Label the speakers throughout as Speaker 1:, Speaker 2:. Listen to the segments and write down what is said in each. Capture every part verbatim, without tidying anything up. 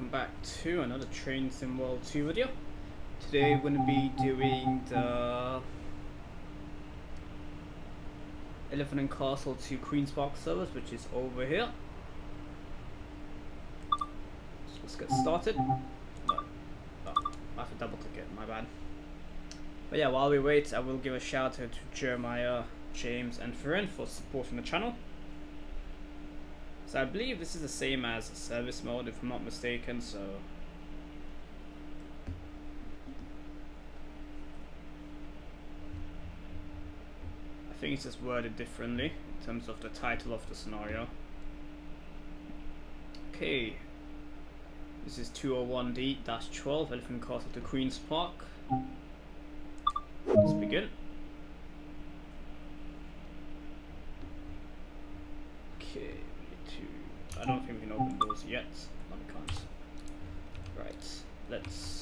Speaker 1: welcome back to another Trains and World two video. Today we're going to be doing the Elephant and Castle to Queen's Park service, which is over here. So let's get started. No, oh, I have to double click it, my bad. But yeah, while we wait, I will give a shout out to Jeremiah, James and Farron for supporting the channel. So I believe this is the same as service mode if I'm not mistaken, so I think it's just worded differently in terms of the title of the scenario. Okay, this is two oh one D twelve Elephant Castle to Queen's Park. Let's begin. Okay. I don't think we can open those yet. No, we can't. Right, let's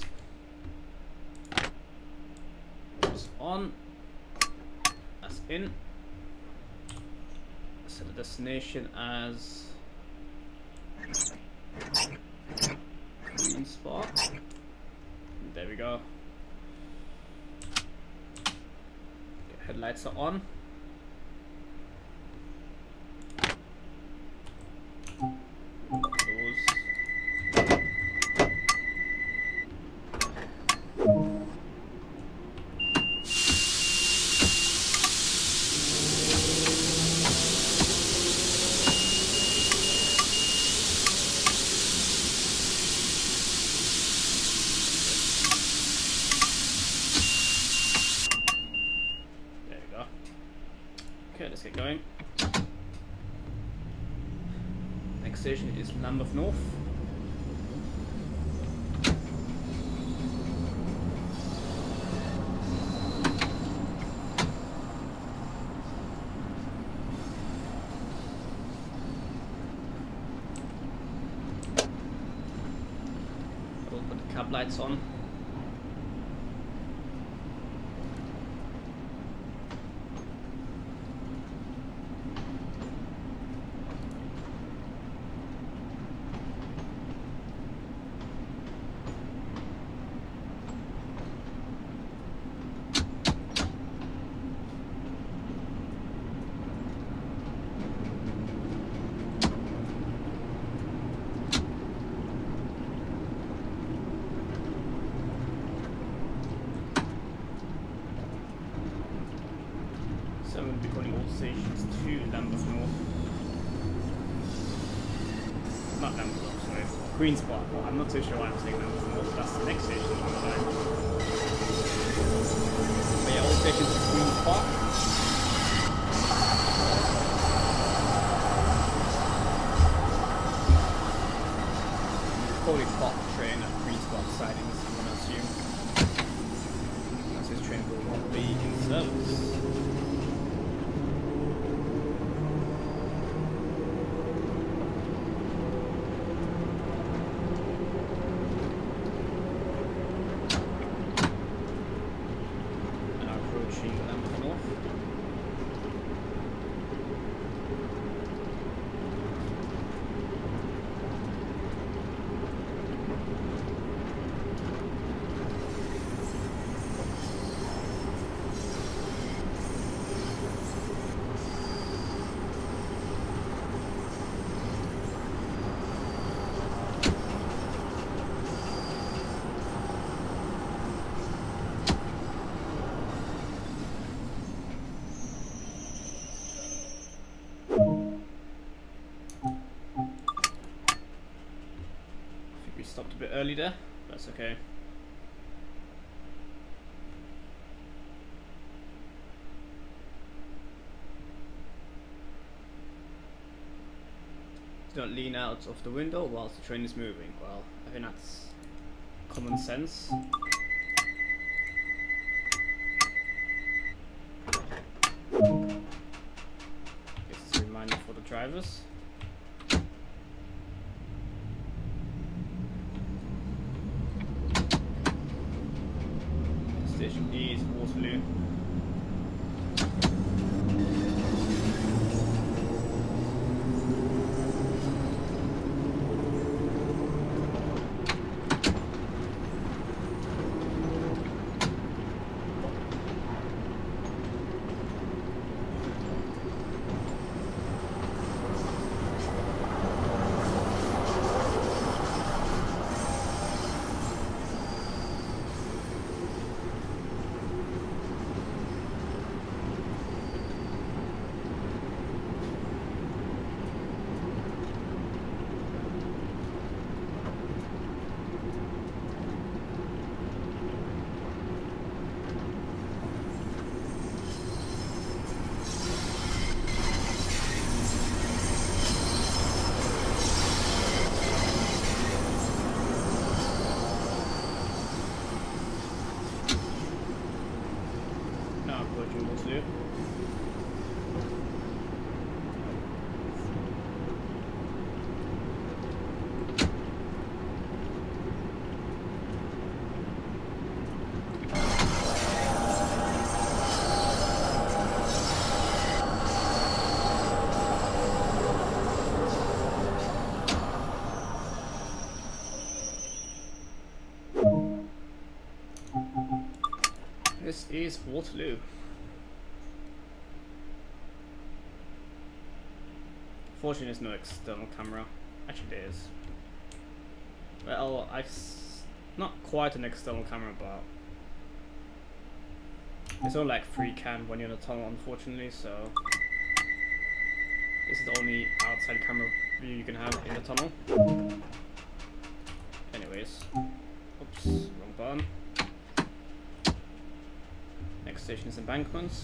Speaker 1: put this on. That's in. Set the destination as Queen's Park. There we go. Okay, headlights are on. Okay, let's get going. Next station is Lambeth North. We'll put the cab lights on. So I'm going to be calling all stations to Lambeth North. Not Lambeth North, sorry. Queen's Park. Well, I'm not too sure why I'm saying Lambeth North. That's the next station on the line. But yeah, all stations to Queen's Park. Probably park the train at Queen's Park sidings, I'm going to assume. As this train will not be in service. Stopped a bit early there, but that's okay. Don't lean out of the window whilst the train is moving. Well, I think that's common sense. This is a reminder for the drivers. Station E is Waterloo. approaching Waterloo. This is Waterloo. Fortunately, there's no external camera. Actually, there is. Well, I s not quite an external camera, but it's only like free cam when you're in the tunnel, unfortunately. So this is the only outside camera view you can have in the tunnel. Anyways, oops, wrong button. Next station is Embankments.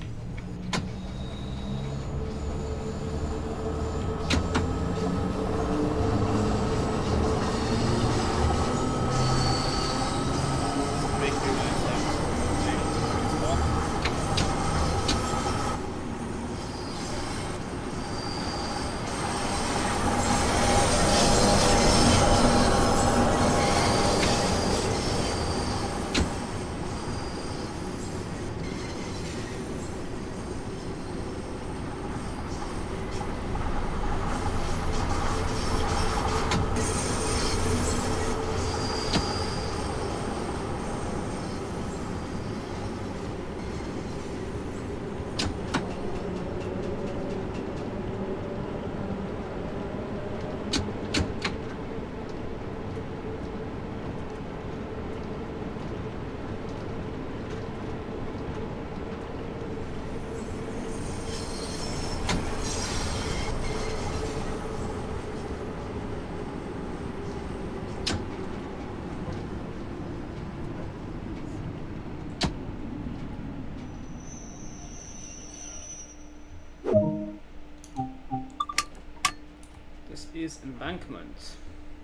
Speaker 1: This is Embankment.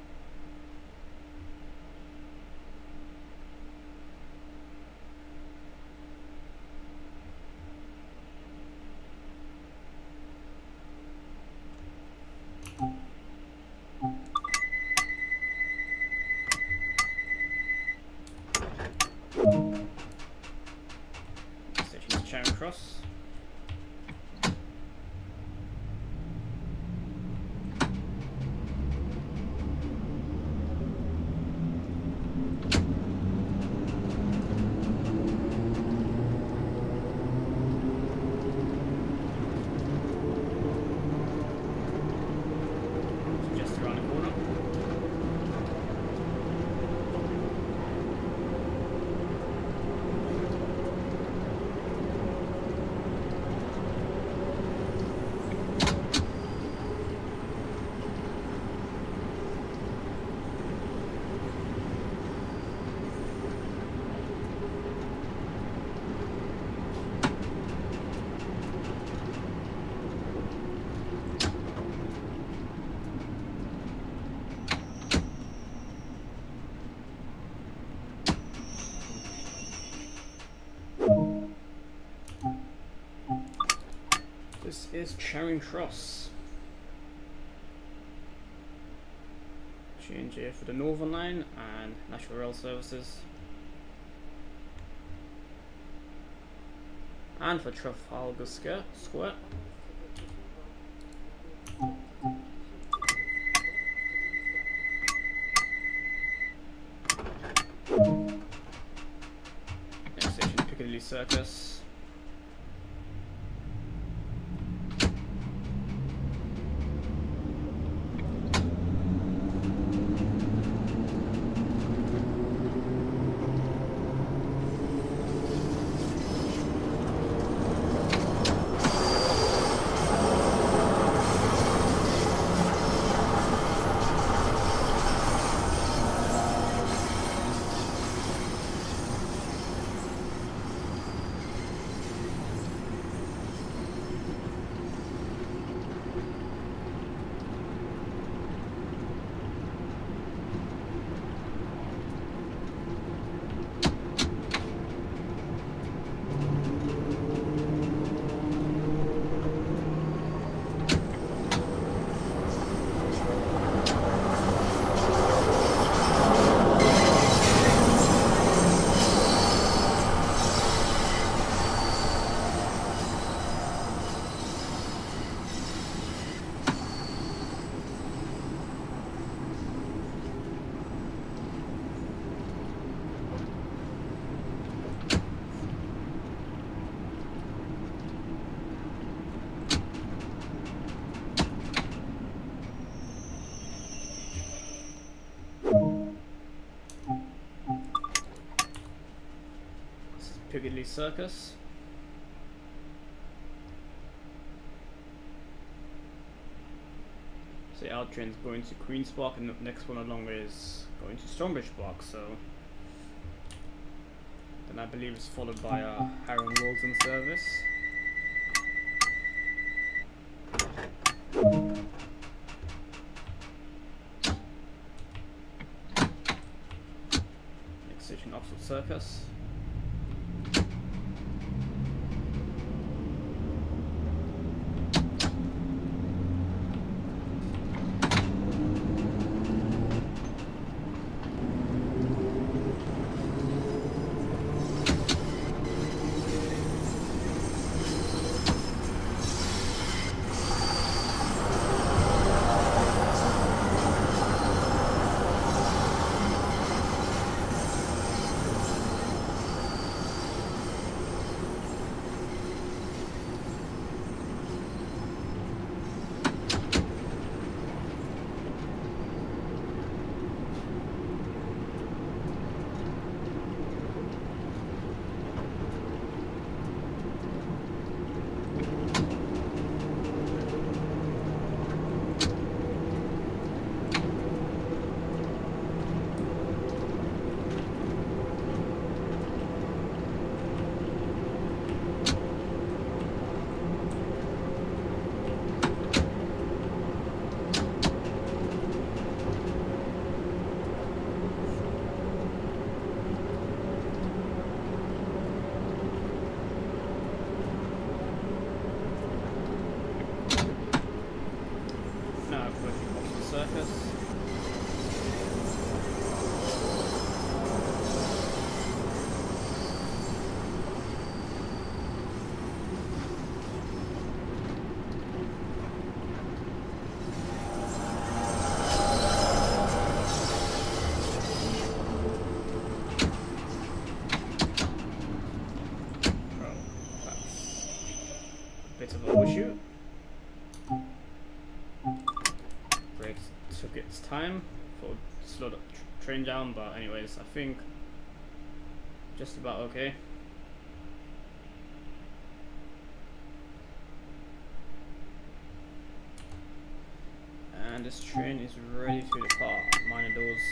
Speaker 1: Station is Charing Cross. This is Charing Cross. Change here for the Northern Line and National Rail Services. And for Trafalgar Square. Next station, Piccadilly Circus. Piccadilly Circus. So our train's going to Queen's Park, and the next one along is going to Stonebridge Park. So then I believe it's followed by a Harrow and Walton service. Next station, Oxford Circus. Bit of an overshoot. Brakes took its time for slow the tr train down, but anyways, I think just about okay. And this train is ready to depart. Minor doors.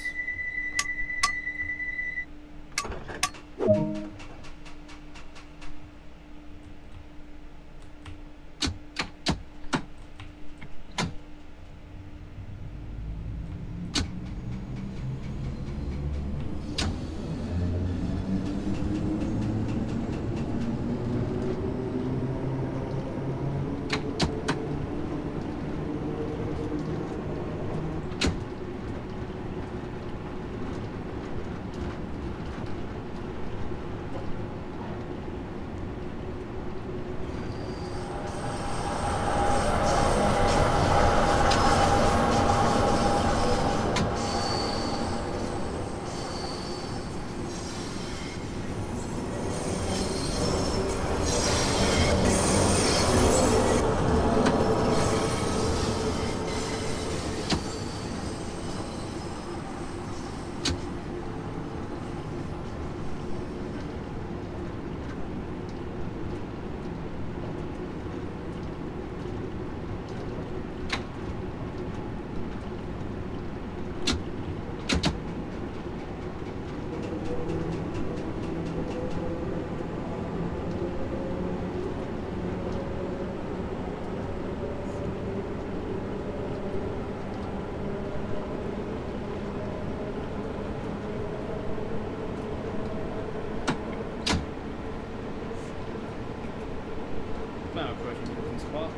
Speaker 1: Now approaching Queen's Park.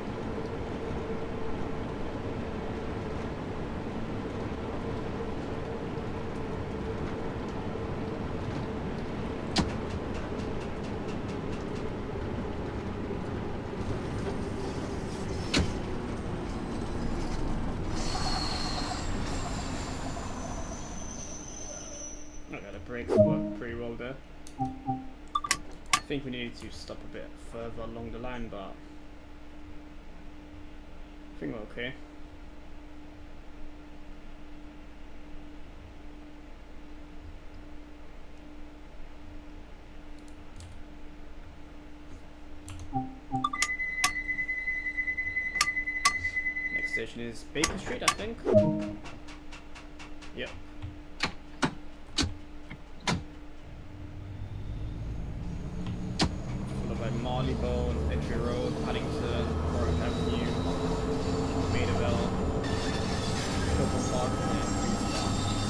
Speaker 1: Okay, the brakes work pretty well there. I think we need to stop a bit further along the line, but I think we're okay. station is Baker Street, I think. Yep. Followed by Marylebone, Edgware Road, Paddington, Warwick Avenue, Maidaville, Purple Park, and Green Park.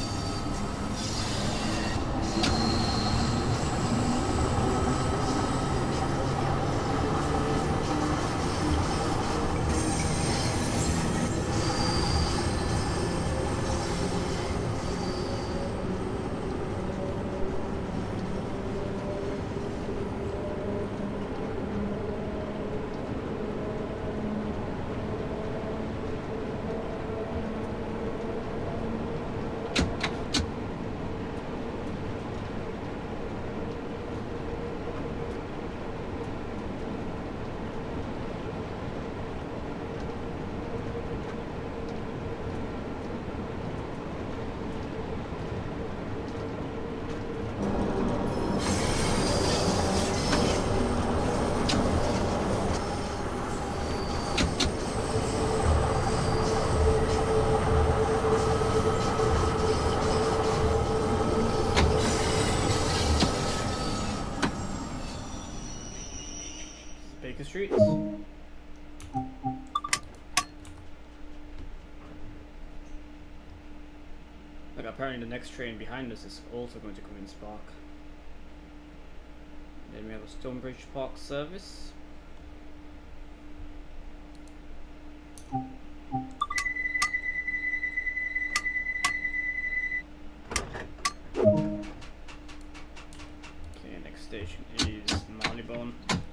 Speaker 1: Baker Street. Like apparently the next train behind us is also going to come in Spark. Then we have a Stonebridge Park service. Okay, next station is Marylebone.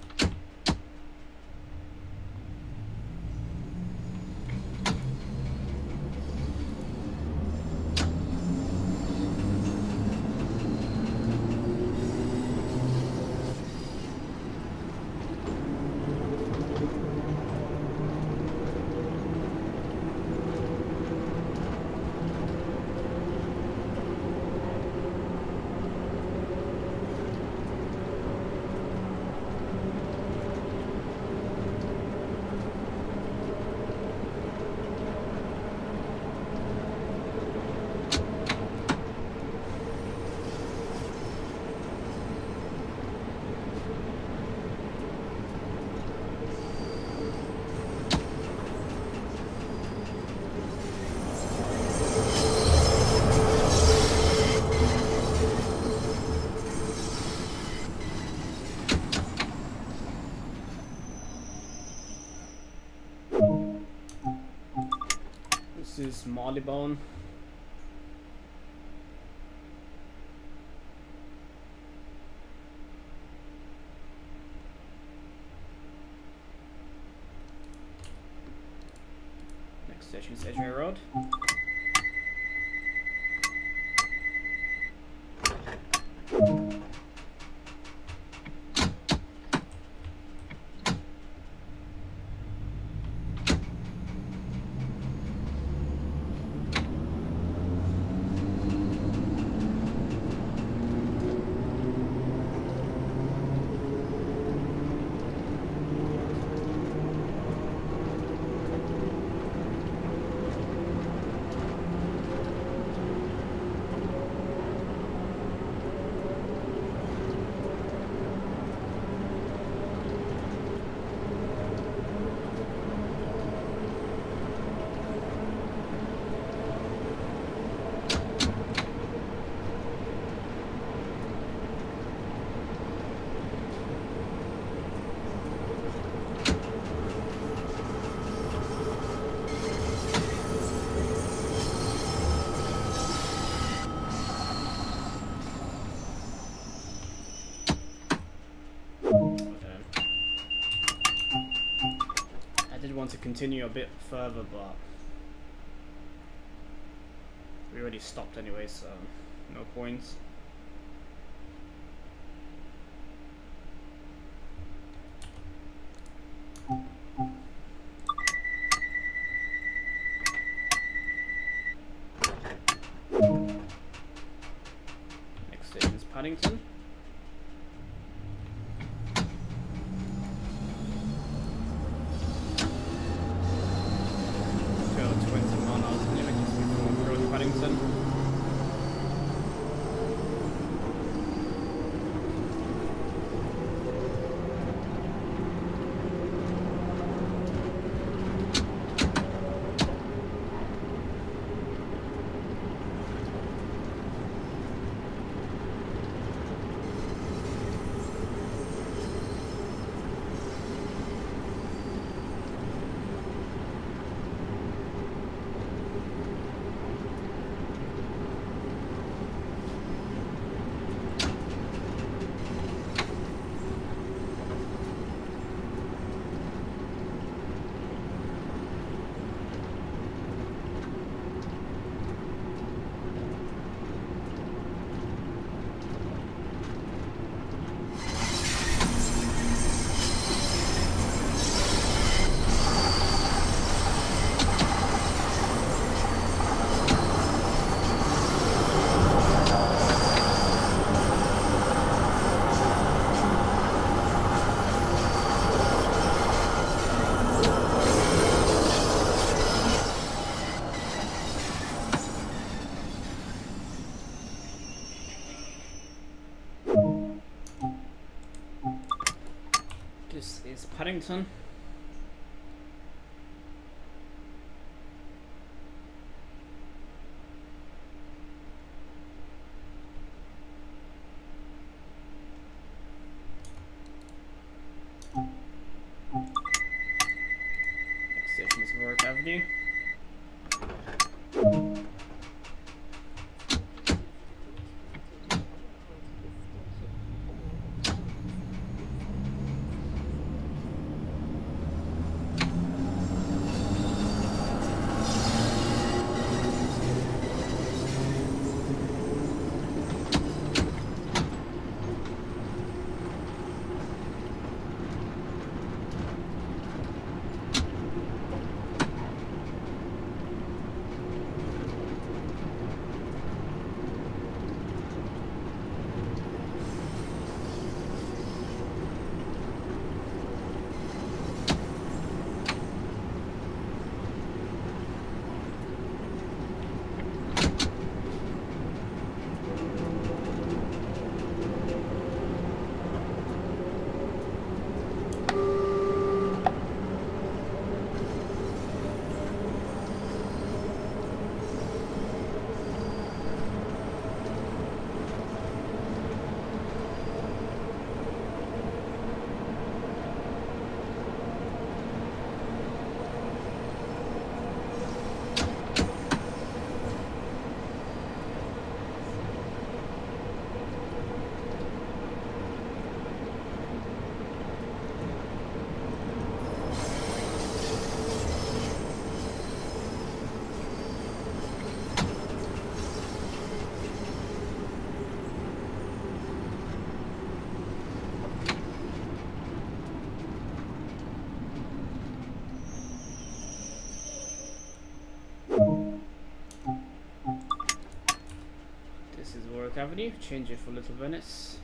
Speaker 1: This is Marylebone. Next station is Edgware Road. Want to continue a bit further, but we already stopped anyway, so no points. Next station is Paddington. This is Paddington. Next station is Warwick Avenue. Avenue, change it for Little Venice.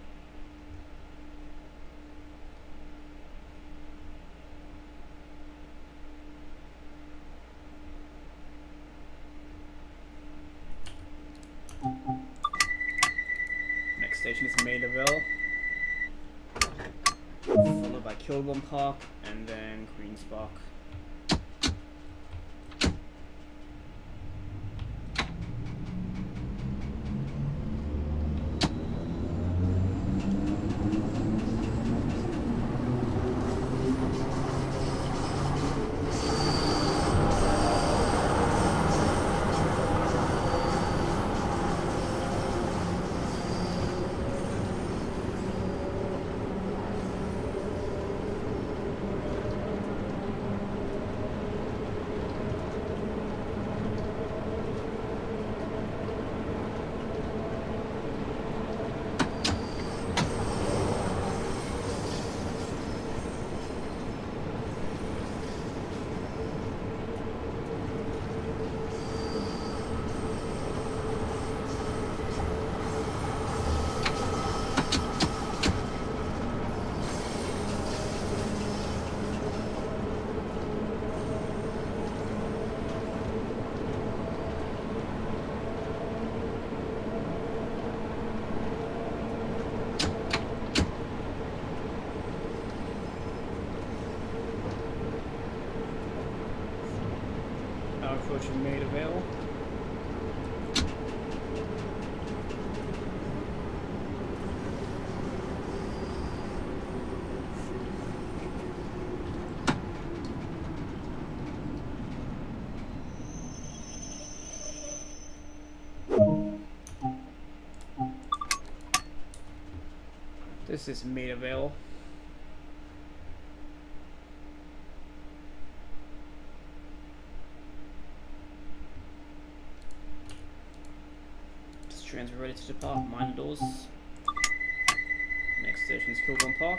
Speaker 1: Next station is Maidaville, followed by Kilburn Park and then Queen's Park. Approaching Maidaville. This is Maidaville. Trains are ready to depart, mind the doors. Next station is Kilburn Park.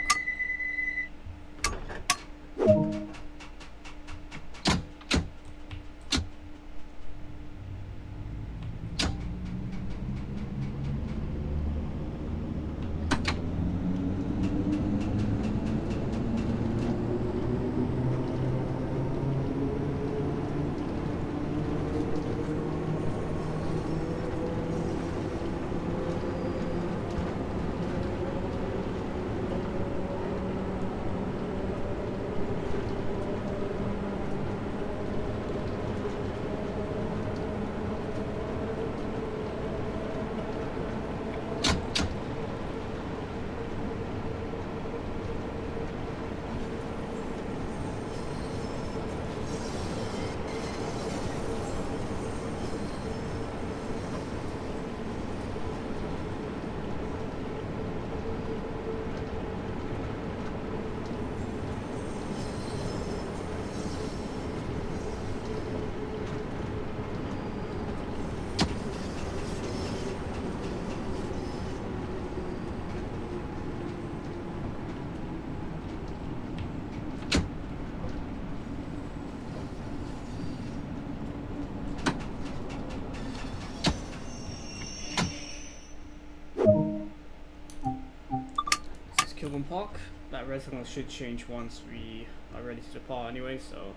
Speaker 1: Cumberland Park. That red signal should change once we are ready to depart anyway, so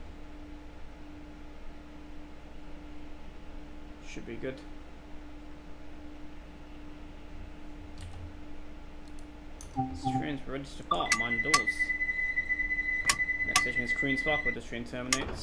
Speaker 1: should be good. This train's ready to depart, mind the doors. Next station is Queen's Park, where this train terminates.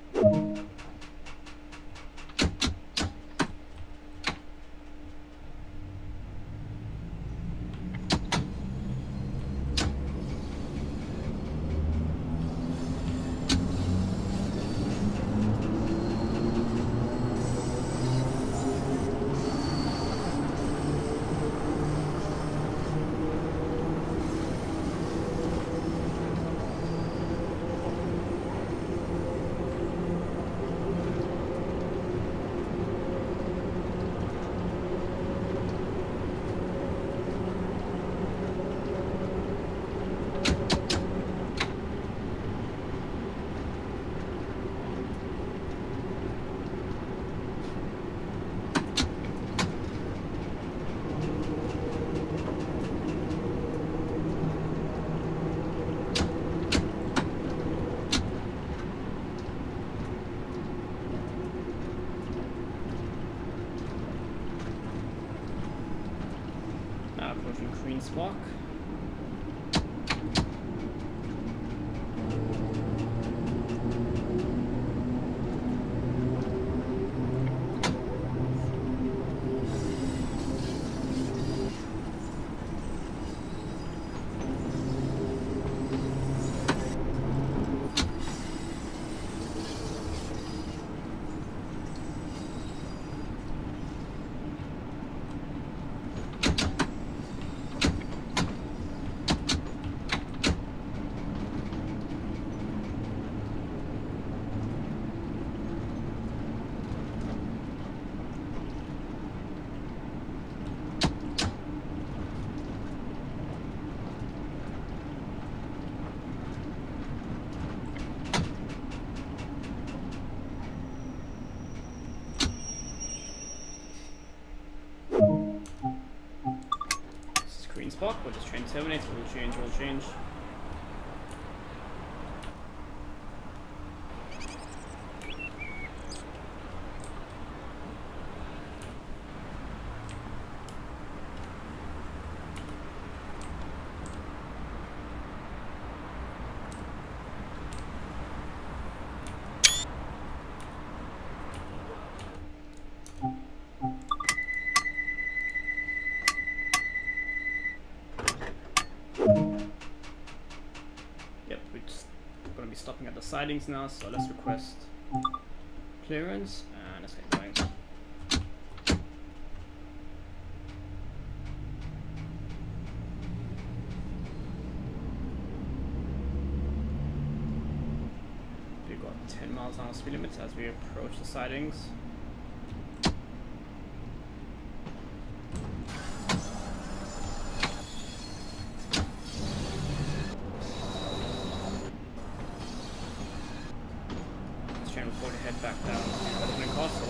Speaker 1: Approaching Queen's Park. Park, where this train terminates, will change, will change. Stopping at the sidings now, so let's request clearance and let's get going. We've got ten miles an hour speed limit as we approach the sidings. Before we head back down to London Castle.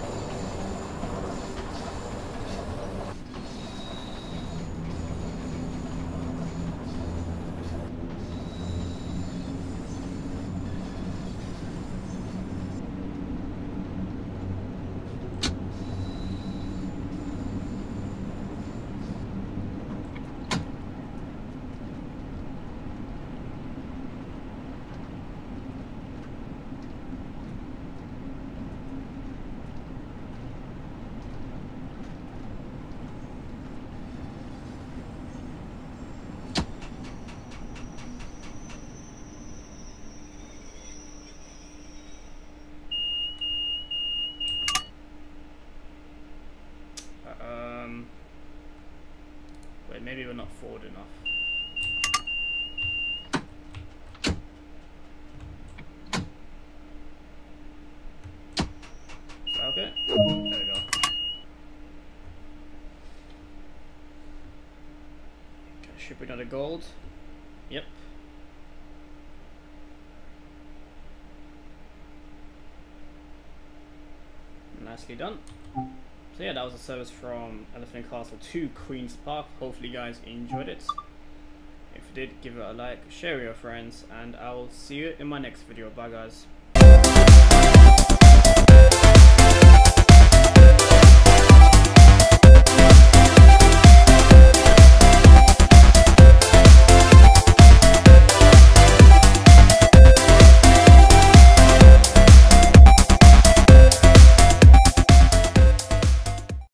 Speaker 1: Maybe we're not forward enough. Is that okay? There we go. Okay, should be another gold. Yep. Nicely done. So yeah, that was a service from Elephant and Castle to Queen's Park. Hopefully you guys enjoyed it. If you did, give it a like, share with your friends, and I will see you in my next video. Bye guys.